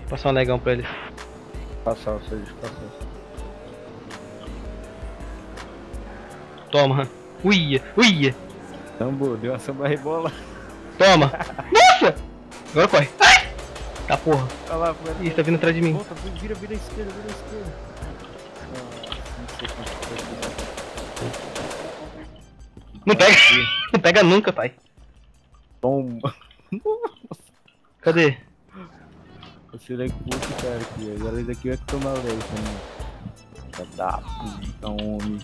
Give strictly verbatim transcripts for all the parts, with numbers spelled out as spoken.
Passar um legão pra eles. Passar o seu de passar. Toma. Uia, uia. Sambo, deu uma samba rebola. Toma. Nossa! Agora corre. Ai! Tá porra. Olha lá, foi. Ih, tá vindo atrás de mim. Volta, vira, vira a esquerda, vira a esquerda. Nossa, não sei como foi. Não pega. Não pega nunca, pai. Bomba. Cadê? Você é puto, cara, aqui. Agora esse aqui vai tomar leite, né? Vai dar puta, homem.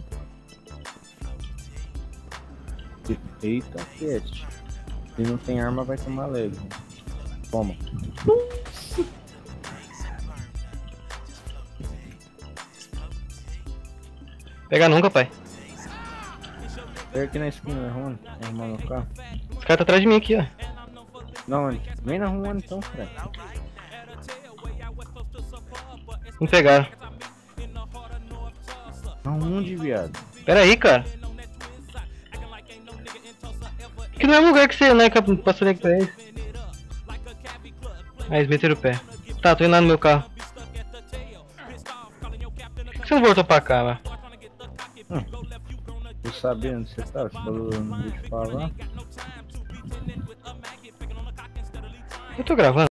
Eita, pet. Se não tem arma, vai tomar leve. Toma. Pega nunca, pai. Pega aqui na esquina, Rony. Arrumar no carro. Os caras tá atrás de mim aqui, ó. Não, onde? Vem na rua então, cara. Não pegaram. Aonde, viado? Pera aí, cara. Que não é um lugar que você, né, que eu passei aqui pra eles. Ah, eles meteram o pé. Tá, tô indo lá no meu carro. Por que você não voltou pra cá, mano? Hum. Tô sabendo onde você tá, você falou, não deixa eu falar. Eu tô gravando.